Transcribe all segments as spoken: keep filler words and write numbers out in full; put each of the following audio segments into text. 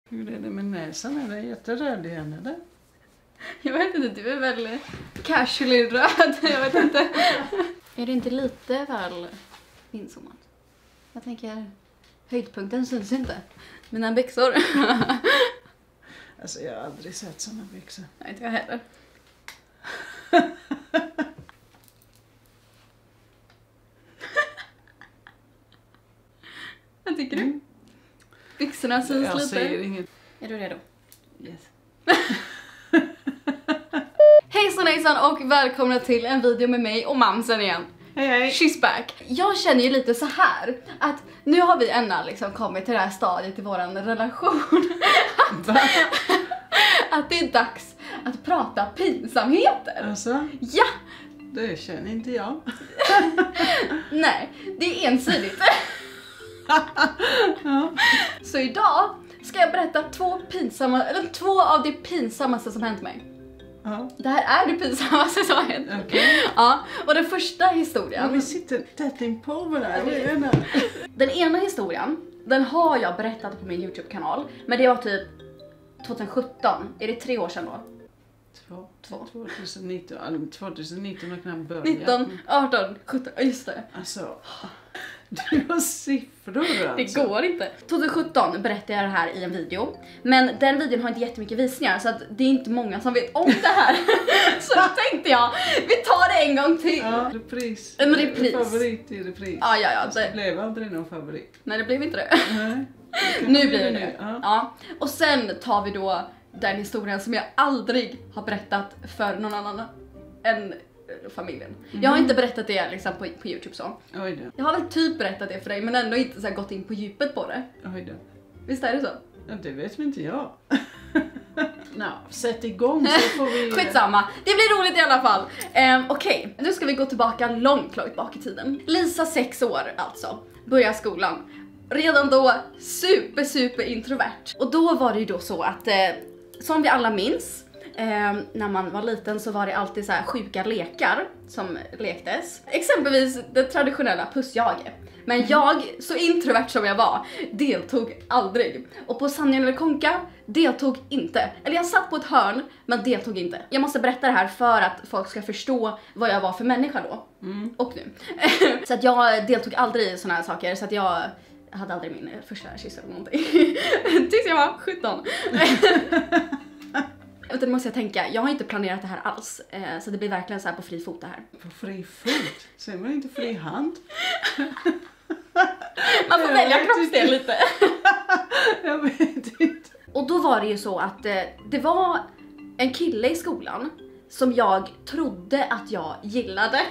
Hur är det med näsan? Är det jätteröd igen eller? Jag vet inte, du är väl casually röd, jag vet inte. Är det inte lite väl inzoomat? Jag tänker, höjdpunkten syns inte. Mina byxor. Alltså jag har aldrig sett såna byxor. Nej, inte jag heller. Vad tycker du? Mm. Byxorna syns jag lite. Säger inget. Är du redo? Yes. Hejsan hejsan och välkomna till en video med mig och mamsen igen. Hej hej. She's back. Jag känner ju lite så här att nu har vi ännu liksom kommit till det här stadiet i våran relation. att, att det är dags att prata pinsamheter. Alltså? Ja! Det känner inte jag. Nej, det är ensidigt. Ja. Så idag ska jag berätta två pinsamma, eller två av det pinsammaste som hänt mig. Ja. Det här är det pinsammaste som har hänt. Okay. Ja, och den första historien. Ja, vi sitter tätt in på varandra. Den ena historien, den har jag berättat på min YouTube-kanal. Men det var typ tjugohundrasjutton. Är det tre år sedan då? Två. Två. tjugonitton. tjugonitton har knappt börjat. nitton, arton, sjutton. Just det. Alltså, du har siffror alltså. Det går inte. tjugohundrasjutton berättade jag det här i en video. Men den videon har inte jättemycket visningar. Så att det är inte många som vet om det här. Så då tänkte jag, vi tar det en gång till. Ja, repris. Men repris. Favorit i repris. Ja, ja, ja. Det blev aldrig någon favorit. Nej, det blev inte det. Nej. Nu blir det nu. Ja. Ja. Och sen tar vi då den historien som jag aldrig har berättat för någon annan än familjen. Mm. Jag har inte berättat det liksom på, på YouTube så. Oj då. Jag har väl typ berättat det för dig men ändå inte så här gått in på djupet på det. Oj då. Visst är det så? Ja, det vet inte jag. No, sätt igång så får vi... Skitsamma, det blir roligt i alla fall. Um, Okej, okay. Nu ska vi gå tillbaka långt, långt bak i tiden. Lisa, sex år alltså, börjar skolan. Redan då super, super introvert. Och då var det ju då så att, eh, som vi alla minns, eh, när man var liten så var det alltid så här sjuka lekar som lektes. Exempelvis det traditionella pussjage. Men jag, så introvert som jag var, deltog aldrig. Och på Sanningen eller Konka deltog inte. Eller jag satt på ett hörn, men deltog inte. Jag måste berätta det här för att folk ska förstå vad jag var för människa då. Mm. Och nu. Så att jag deltog aldrig i såna här saker, så att jag... Jag hade aldrig min första kyss eller någonting. Tills jag var sjutton. Utan det måste jag tänka, jag har inte planerat det här alls. Eh, så det blir verkligen så här på fri fot det här. På fri fot? Säger man inte fri hand? Man får välja kroppsdel lite. Jag vet inte. Och då var det ju så att eh, det var en kille i skolan som jag trodde att jag gillade.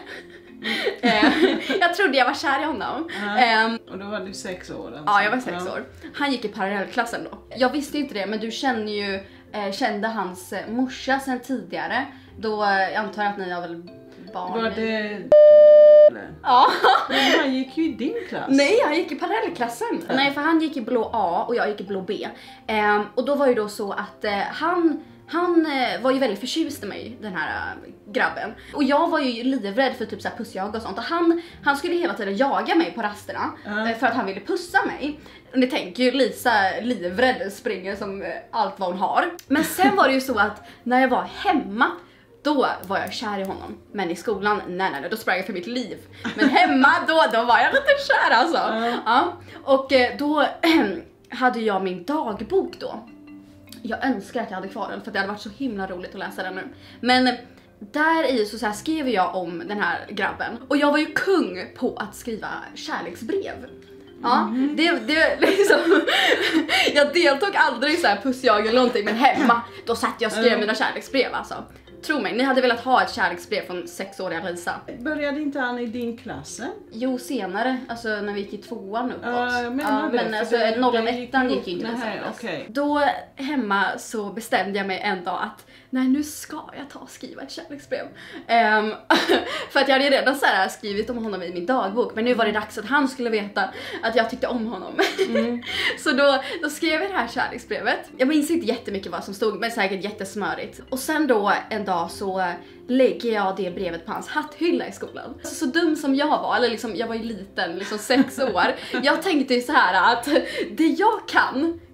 Jag trodde jag var kär i honom. Uh-huh. um, Och då var du sex år alltså. Ja, jag var sex ja. år. Han gick i parallellklassen då. Jag visste inte det, men du känner ju eh, kände hans eh, morsa sedan tidigare. Då eh, jag antar att ni har väl barn. Var det... Ja. Men han gick ju i din klass. Nej, han gick i parallellklassen. Ja. Nej, för han gick i blå A och jag gick i blå B. Um, och då var ju då så att uh, han Han eh, var ju väldigt förtjust i mig, den här äh, grabben. Och jag var ju livrädd för typ så här pussjag och sånt. Och han, han skulle hela tiden jaga mig på rasterna uh. eh, för att han ville pussa mig. Och ni tänker ju, Lisa livrädd springer som eh, allt vad hon har. Men sen var det ju så att när jag var hemma, då var jag kär i honom. Men i skolan, nej nej, då sprang jag för mitt liv. Men hemma, då, då var jag lite kär alltså. Uh. Ja. Och eh, då äh, hade jag min dagbok då. Jag önskar att jag hade kvar den för det hade varit så himla roligt att läsa den nu. Men där i så, så här skrev jag om den här grabben. Och jag var ju kung på att skriva kärleksbrev. Ja, mm. det, det liksom... Jag deltog aldrig i så här pussjag eller någonting, men hemma, då satt jag och skrev mm. mina kärleksbrev alltså. Tro mig, ni hade velat ha ett kärleksbrev från sexåriga Lisa. Började inte han i din klass? Jo, senare, alltså när vi gick i tvåan uppåt. Uh, ja, men det, alltså nollan ettan gick ju inte nej, okay. Då hemma så bestämde jag mig en dag att nej, nu ska jag ta och skriva ett kärleksbrev. Um, för att jag hade redan så här skrivit om honom i min dagbok, men nu var det dags att han skulle veta att jag tyckte om honom. Mm. Så då, då skrev jag det här kärleksbrevet. Jag minns inte jättemycket vad som stod, men säkert jättesmörigt. Och sen då en dag så lägger jag det brevet på hans hatthylla i skolan. Så, så dum som jag var, eller liksom, jag var ju liten, liksom sex år. Jag tänkte ju så här att det jag kan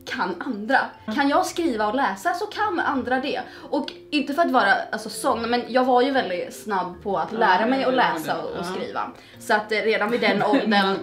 kan andra. Kan jag skriva och läsa så kan andra det. Och inte för att vara alltså, sån, men jag var ju väldigt snabb på att lära ja, mig att läsa det. och, och Ja. skriva. Så att eh, redan vid den åldern...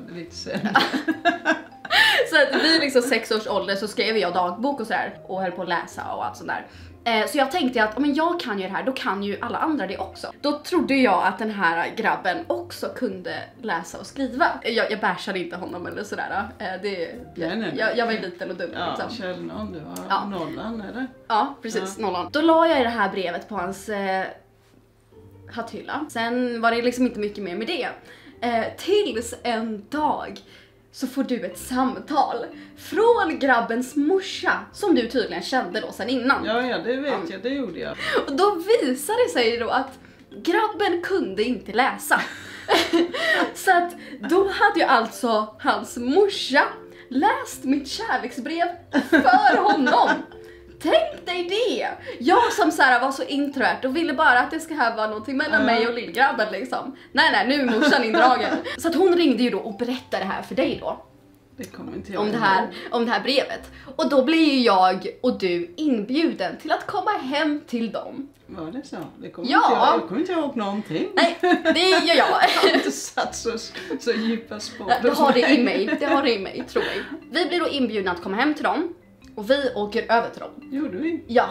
Så att vid liksom sex års ålder så skrev jag dagbok och sådär och höll på att läsa och allt sånt där. Eh, så jag tänkte att om jag kan ju det här, då kan ju alla andra det också. Då trodde jag att den här grabben också kunde läsa och skriva. Jag, jag bärsade inte honom eller sådär. Eh, det, nej, nej. Jag, jag var ju liten och dum Ja, liksom. Kjell någon, du var Ja. nollan eller? Ja, precis, Ja. nollan. Då la jag i det här brevet på hans eh, hatthylla. Sen var det liksom inte mycket mer med det. Eh, tills en dag så får du ett samtal från grabbens morsa som du tydligen kände då sen innan. Ja, ja, det vet jag, det gjorde jag. Och då visade det sig då att grabben kunde inte läsa. Så att då hade ju alltså hans morsa läst mitt kärleksbrev för honom. Tänk dig det! Jag som så här var så introvert och ville bara att det ska här vara någonting mellan Ja. mig och lillgrabben liksom. Nej nej, nu är morsan indragen. Så att hon ringde ju då och berättade det här för dig då. Det kommer inte jag Om det, ihåg. här, om det här brevet. Och då blir ju jag och du inbjuden till att komma hem till dem. Var det så? Det kommer Ja. inte jag, jag kommer inte ihåg någonting. Nej, det gör jag. Jag har inte satt så, så djupa spår. Det har det i mig, det har det i mig, tror jag. Vi blir då inbjudna att komma hem till dem. Och vi åker över till dem. Gjorde vi? Ja.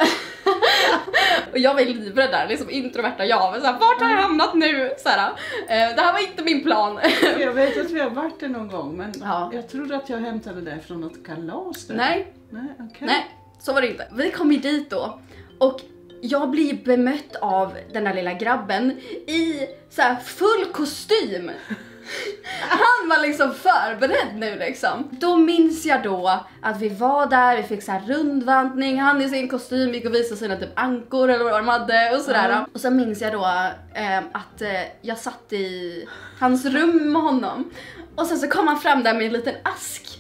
Och jag var livrädd där, liksom introverta jag. Men såhär, vart har jag hamnat nu? Såhär, eh, det här var inte min plan. Jag vet att vi har varit det någon gång, men Ja. jag trodde att jag hämtade det från något kalas där. Nej, Nej, okej. nej, så var det inte. Vi kom ju dit då. Och jag blir bemött av den där lilla grabben i så här full kostym. Han var liksom förberedd nu liksom. Då minns jag då att vi var där, vi fick så här rundvandring, han i sin kostym gick och visade sina typ ankor eller vad de hade och sådär. Mm. Och så minns jag då eh, att eh, jag satt i hans rum med honom. Och sen så kom han fram där med en liten ask.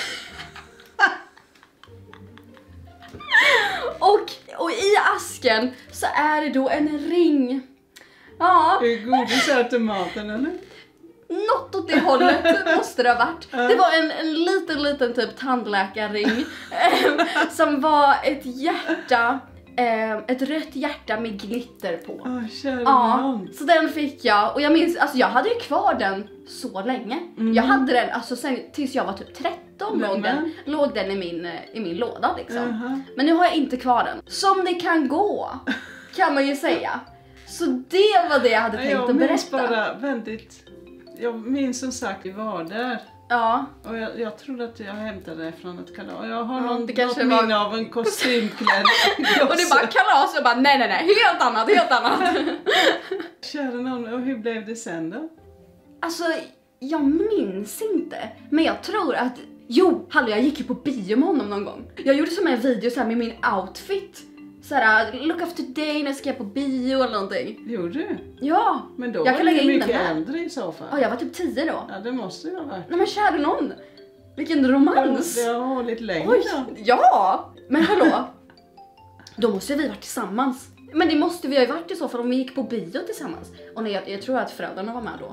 Och, och i asken så är det då en ring. Ja, Är det godisautomaten eller? något åt det hållet måste det ha varit. Det var en, en liten, liten typ tandläkarring eh, som var ett hjärta, eh, ett rött hjärta med glitter på. Åh, kära Ja, nån. så den fick jag och jag minns, alltså jag hade ju kvar den så länge. Mm. Jag hade den alltså sen tills jag var typ tretton låg den, Nämen. låg den i min, i min låda liksom. Jaha. Men nu har jag inte kvar den. Som det kan gå, kan man ju säga. Så det var det jag hade Nej, tänkt jag att minns berätta. bara väldigt... Jag minns som sagt vi var där. Ja. Och jag, jag trodde att jag hämtade det från ett kalas. Jag har Ja, någon, det kanske något var- minne av en kostymklädd Och det bara kalas och jag bara nej nej nej, helt annat, helt annat. Kära någon, och hur blev det sen då? Alltså, jag minns inte. Men jag tror att, jo, hallå jag gick ju på bio med honom någon gång. Jag gjorde som en video så här med min outfit. Såhär, look after day när jag ska på bio eller någonting. Gjorde du? Ja, Men då Jag var kan du lägga in mycket den här. äldre i så fall. ja jag var typ tio då. Ja, det måste ju ha varit. Nej men kära någon, vilken romans. Det har hållit länge Oj, då. ja, men hallå. Då måste vi varit tillsammans. Men det måste vi ha varit i så fall om vi gick på bio tillsammans. Och nej, jag, jag tror att föräldrarna var med då.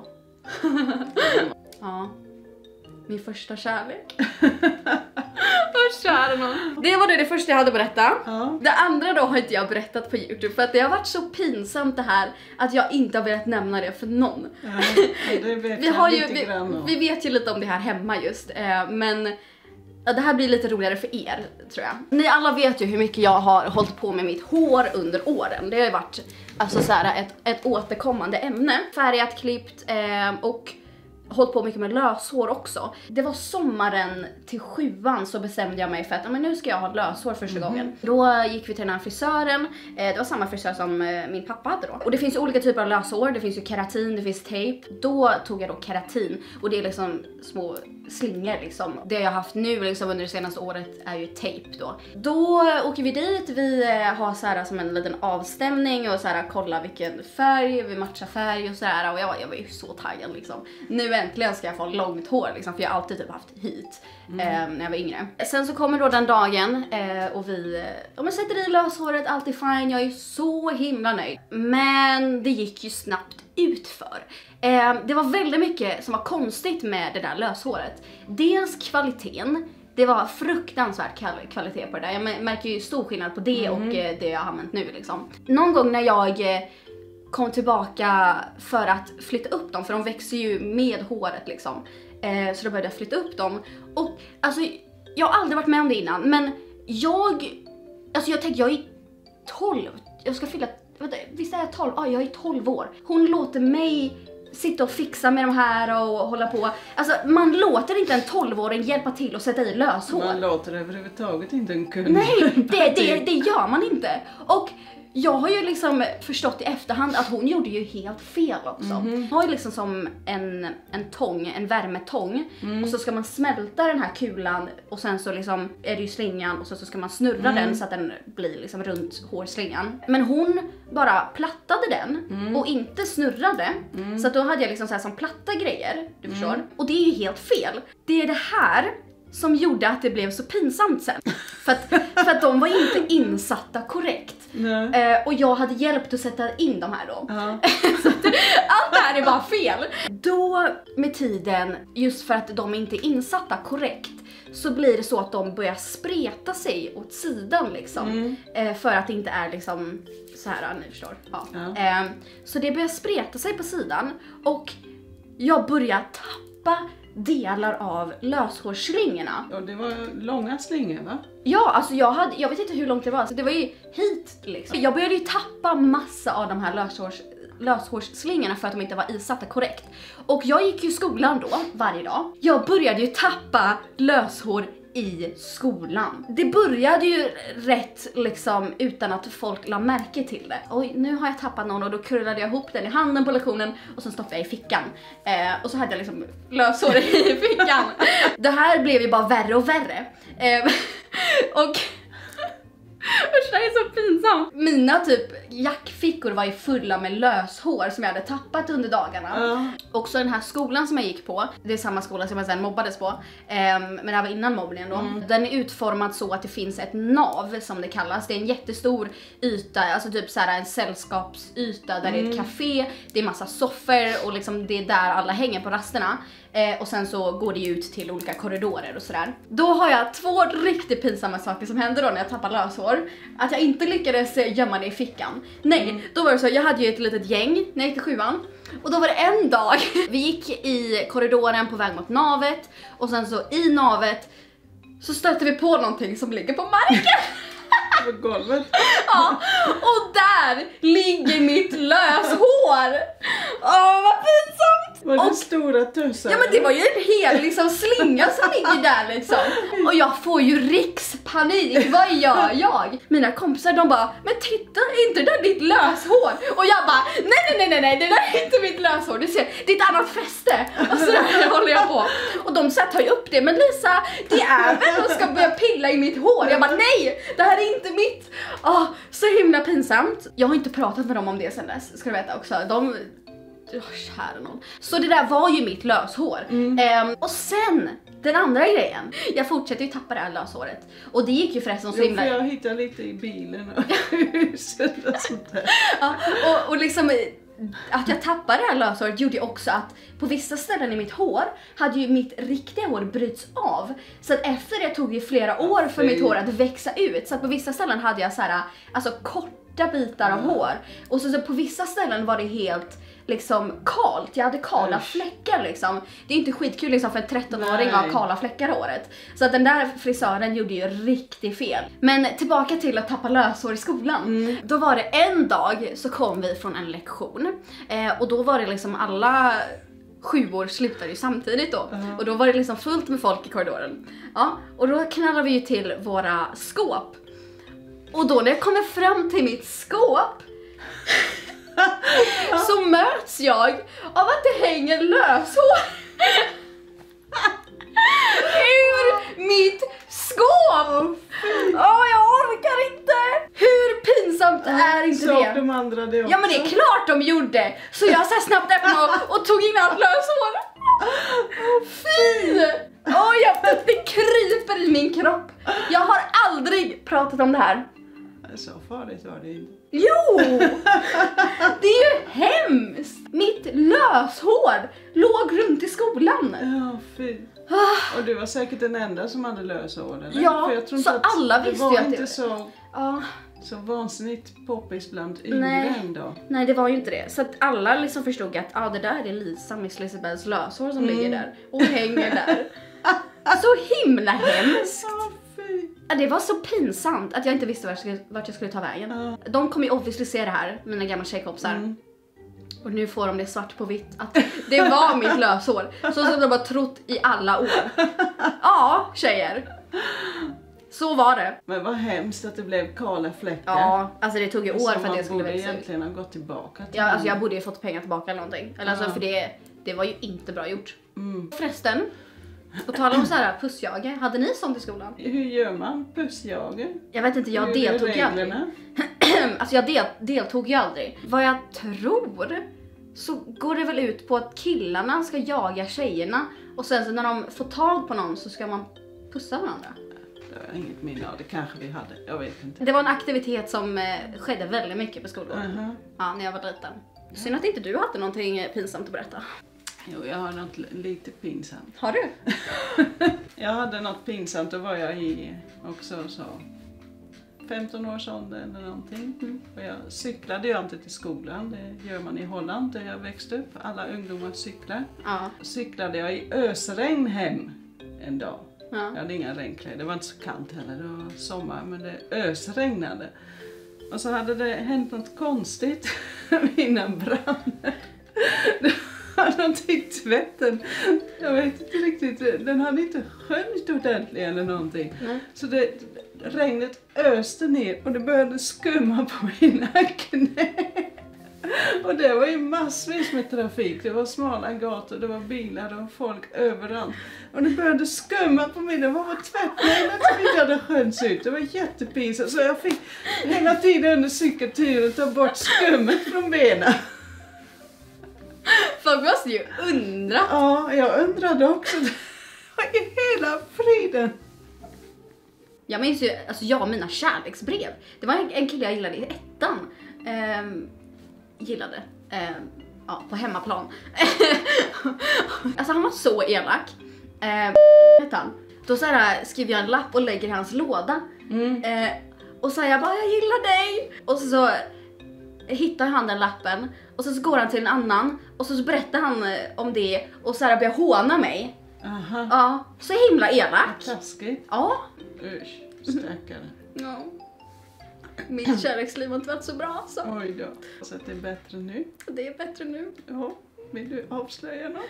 Ja, min första kärlek. Åh, kära nån. Det var det, det första jag hade berättat. Ja. Det andra då har inte jag berättat på YouTube för att det har varit så pinsamt det här att jag inte har velat nämna det för någon. Ja, det vet Vi, jag har ju, lite vi, grann om. vi vet ju lite om det här hemma just, eh, men ja, det här blir lite roligare för er, tror jag. Ni alla vet ju hur mycket jag har hållit på med mitt hår under åren. Det har ju varit alltså, så här, ett, ett återkommande ämne. Färgat, klippt eh, och hållit på mycket med löshår också. Det var sommaren till sjuan så bestämde jag mig för att ja, men nu ska jag ha löshår första Mhm. gången. Då gick vi till den här frisören. Eh, det var samma frisör som eh, min pappa hade då. Och det finns ju olika typer av löshår. Det finns ju keratin, det finns tejp. Då tog jag då keratin och det är liksom små slingor liksom. Det jag har haft nu liksom under det senaste året är ju tejp då. Då åker vi dit, vi eh, har så här som en liten avstämning och så här kolla vilken färg, vi matchar färg och så här. Och jag var, jag var ju så taggad liksom. Nu äntligen ska jag få långt hår liksom, för jag har alltid typ haft hit eh, när jag var yngre. Sen så kommer då den dagen eh, och vi eh, om jag sätter i löshåret, allt är fine, jag är så himla nöjd. Men det gick ju snabbt utför. Eh, det var väldigt mycket som var konstigt med det där löshåret. Dels kvaliteten, Det var fruktansvärt kvalitet på det där. Jag märker ju stor skillnad på det mm. och det jag har använt nu liksom. Någon gång när jag kom tillbaka för att flytta upp dem, för de växer ju med håret liksom. Eh, så då började jag flytta upp dem. Och alltså, jag har aldrig varit med om det innan, men jag, alltså jag tänkte, jag är tolv, jag ska fylla, visst är jag tolv? Ja, jag är tolv år. Hon låter mig sitta och fixa med de här och hålla på. Alltså man låter inte en tolvåring hjälpa till och sätta i löshår. Man låter överhuvudtaget inte en kund. Nej, det, det, det gör man inte. Och jag har ju liksom förstått i efterhand att hon gjorde ju helt fel också. Mm-hmm. Hon har ju liksom som en, en tång, en värmetång. Mm. Och så ska man smälta den här kulan och sen så liksom är det ju slingan och så, så ska man snurra mm. den så att den blir liksom runt hårslingan. Men hon bara plattade den mm. och inte snurrade. Mm. Så att då hade jag liksom så här som platta grejer, du förstår. Mm. Och det är ju helt fel. Det är det här som gjorde att det blev så pinsamt sen. För att, för att de var inte insatta korrekt. Eh, och jag hade hjälpt att sätta in de här då. Uh-huh. Så att allt det här är bara fel. Då med tiden, just för att de inte är insatta korrekt, så blir det så att de börjar spreta sig åt sidan liksom. Mm. Eh, för att det inte är liksom så här, ni förstår. Ja. Uh-huh. Eh, så det börjar spreta sig på sidan. Och jag börjar tappa delar av löshårsslingorna. Ja, det var långa slingor va? Ja, alltså jag hade, jag vet inte hur långt det var, så det var ju hit liksom. Jag började ju tappa massa av de här löshårs, löshårsslingorna för att de inte var isatta korrekt. Och jag gick ju i skolan då, varje dag. Jag började ju tappa löshår i skolan. Det började ju rätt liksom utan att folk la märke till det. Oj, nu har jag tappat någon och då kurlade jag ihop den i handen på lektionen och så stoppade jag i fickan. Eh, och så hade jag liksom löshår i fickan. Det här blev ju bara värre och värre. Eh, och usch, det är så pinsamt. Mina typ jackfickor var ju fulla med löshår som jag hade tappat under dagarna. Uh. Också den här skolan som jag gick på, det är samma skola som jag sen mobbades på, um, men det här var innan mobbningen då. Mm. Den är utformad så att det finns ett nav som det kallas. Det är en jättestor yta, alltså typ så här en sällskapsyta där mm. det är ett café, det är massa soffor och liksom det är där alla hänger på rasterna. Eh, och sen så går det ju ut till olika korridorer och sådär. Då har jag två riktigt pinsamma saker som hände då när jag tappade löshår. Att jag inte lyckades gömma det i fickan. Nej, mm. då var det så, jag hade ju ett litet gäng när jag gick till sjuan. Och då var det en dag, vi gick i korridoren på väg mot navet. Och sen så i navet så stötte vi på någonting som ligger på marken. På golvet? Ja, och där ligger mitt löshår. Åh, vad pinsamt! Var det och, stora tussar? Ja, men det var ju en hel liksom slinga som ligger där liksom. Och jag får ju rikspanik. Vad gör jag? Mina kompisar, de bara, men titta, är inte det där ditt löshår? Och jag bara, nej, nej, nej, nej, det där är inte mitt löshår. Du ser, det är ett annat fäste. Och så där håller jag på. Och de så här tar ju upp det, men Lisa, det är väl de ska börja pilla i mitt hår. Jag bara, nej, det här är inte mitt. Åh, så himla pinsamt. Jag har inte pratat med dem om det sen dess, ska du veta också. De... Oh, kära någon. Så det där var ju mitt löshår. Mm. ehm, Och sen, den andra grejen, jag fortsätter ju tappa det här löshåret. Och det gick ju förresten så himla... Jag hittade lite i bilen och huset och sånt där. Ja, och, och liksom att jag tappade det här löshåret gjorde ju också att på vissa ställen i mitt hår hade ju mitt riktiga hår bryts av. Så att efter det tog det flera år för mitt hår att växa ut. Så att på vissa ställen hade jag så här, alltså korta bitar av hår. Och så, så på vissa ställen var det helt liksom kalt. Jag hade kala Usch. fläckar liksom. Det är inte skitkul liksom för en trettonåring att ha kala fläckar i håret. Så att den där frisören gjorde ju riktigt fel. Men tillbaka till att tappa löshår i skolan. Mm. Då var det en dag så kom vi från en lektion. Eh, och då var det liksom alla sjuor slutade ju samtidigt då. Uh-huh. Och då var det liksom fullt med folk i korridoren. Ja, och då knallade vi ju till våra skåp. Och då när jag kommer fram till mitt skåp så möts jag av att det hänger löshår ur mitt skåp. Åh, oh, jag orkar inte. Hur pinsamt är inte det? De andra det också. Ja, men det är klart de gjorde. Så jag så snabbt öppnade och, och tog in allt löshår. Fy! Åh, oh, jag, det kryper i min kropp. Jag har aldrig pratat om det här. Så farligt var det inte. Jo! Det är ju hemskt! Mitt löshår låg runt i skolan. Ja, fy. Och du var säkert den enda som hade löshår, eller? Ja, För jag tror så inte att alla det visste var ju att inte det- så, Ja. så vansinnigt poppis bland yngre Nej. ändå. Nej, det var ju inte det. Så att alla liksom förstod att ah, det där är Lisa, Miss Lisabeths löshår som Mm. ligger där och hänger där. Så himla hemskt. Ja, fy. Ja, det var så pinsamt att jag inte visste vart jag skulle, vart jag skulle ta vägen. Ja. De kommer ju obviously se det här, mina gamla tjejkompisar. Mm. Och nu får de det svart på vitt att det var mitt löshår. Så som de har trott i alla år. Ja, tjejer. Så var det. Men vad hemskt att det blev kala fläckar. Ja, alltså det tog ju år Som för att man det skulle borde växa ut. egentligen ha gått tillbaka till. Ja, alltså jag borde ju fått pengar tillbaka eller någonting. Eller alltså Ja. för det, det var ju inte bra gjort. Mm. Förresten, på tal om så här pussjager, hade ni sånt i skolan? Hur gör man pussjager? Jag vet inte, jag Hur är deltog ju aldrig. reglerna? Alltså jag del, deltog ju aldrig. Vad jag tror så går det väl ut på att killarna ska jaga tjejerna och sen så när de får tag på någon så ska man pussa varandra. Det har jag inget minne av, det kanske vi hade, jag vet inte. Det var en aktivitet som eh, skedde väldigt mycket på skolor. Uh-huh. Ja, när jag var liten. Synd att inte du hade någonting eh, pinsamt att berätta. Jo, jag har något li- lite pinsamt. Har du? Jag hade något pinsamt, då var jag i också så femton års ålder eller någonting. Mm. Och jag cyklade ju inte till skolan, det gör man i Holland där jag växte upp. Alla ungdomar cyklar. Ja. Cyklade jag i ösregn hem en dag. Ja. Jag hade inga regnkläder, det var inte så kallt heller, det var sommar men det ösregnade. Och så hade det hänt något konstigt, mina brann. Det var någonting i tvätten, jag vet inte riktigt, den hade inte sköljt ordentligt eller någonting. Nej. Så det, regnet öste ner och det började skumma på mina knä. Och det var ju massvis med trafik, det var smala gator, det var bilar och folk överallt. Och det började skumma på mig, det var på tvättmedlet som inte hade sköljts ut, det var jättepinsamt. Så jag fick hela tiden under cykelturen ta bort skummet från benen. Folk måste ju undra. Ja, jag undrade också, vad i hela friden? Jag minns ju, alltså jag och mina kärleksbrev. Det var en, en kille jag gillade i ettan. Ehm, gillade. Ehm, ja, på hemmaplan. Alltså han var så elak. Ehm, vet han. Då så här, skriver jag en lapp och lägger i hans låda. Mm. Ehm, och så jag bara, jag gillar dig. Och så, så hittar han den lappen. Och så, så går han till en annan. Och så, så berättar han eh, om det. Och så här börjar håna mig. Aha, Ja, så himla elak. taskigt. Ja. Usch, stackare. Ja. Mitt kärleksliv har inte varit så bra så Oj då, så att det är bättre nu. det är bättre nu. Ja, vill du avslöja något?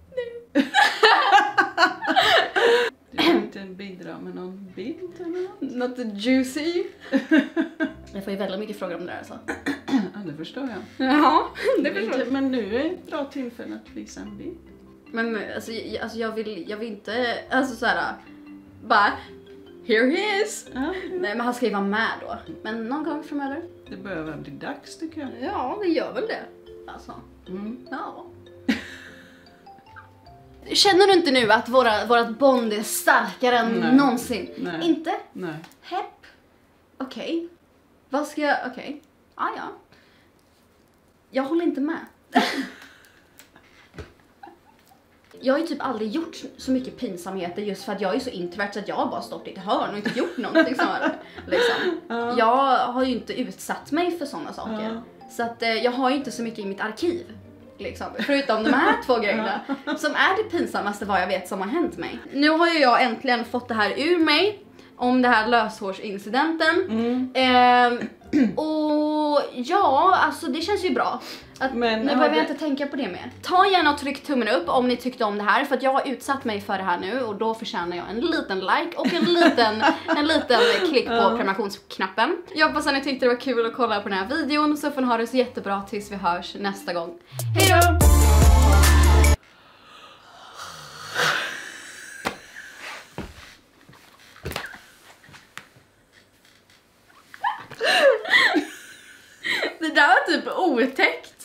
Du vill inte bidra med någon bild eller något? Not juicy. Jag får ju väldigt mycket frågor om det där alltså. Ja, det förstår jag. Ja, det Men förstår inte- jag. Men nu är ett bra tillfälle att visa en bild. Men alltså, jag, alltså jag, vill, jag vill inte, alltså såhär, bara, here he is. Ja, Nej men han ska ju vara med då. Men någon gång framöver. det börjar väl bli dags tycker jag. Ja, det gör väl det. Alltså, Mm. ja. Känner du inte nu att våra, vårat bond är starkare än Nej. någonsin? Nej. Inte? Nej. Hepp. Okej. Vad ska jag... Okej. Ah, ja. Jag håller inte med. Jag har ju typ aldrig gjort så mycket pinsamheter just för att jag är så introvert så att jag har bara stått i ett hörn och inte gjort någonting snarare. Liksom. Ja. Jag har ju inte utsatt mig för sådana saker. Ja. Så att eh, jag har ju inte så mycket i mitt arkiv. Liksom. Förutom de här två grejerna. Som är det pinsammaste vad jag vet som har hänt mig. Nu har ju jag äntligen fått det här ur mig. Om det här löshårsincidenten. Mm. Ehm, och ja, alltså det känns ju bra. Att Men nu har behöver jag det- inte tänka på det mer. Ta gärna och tryck tummen upp om ni tyckte om det här. För att jag har utsatt mig för det här nu. Och då förtjänar jag en liten like och en liten, en liten klick på Ja. prenumerationsknappen. Jag hoppas att ni tyckte det var kul att kolla på den här videon. Så får ni ha det så jättebra tills vi hörs nästa gång. Hej då! Det där var typ otäckt.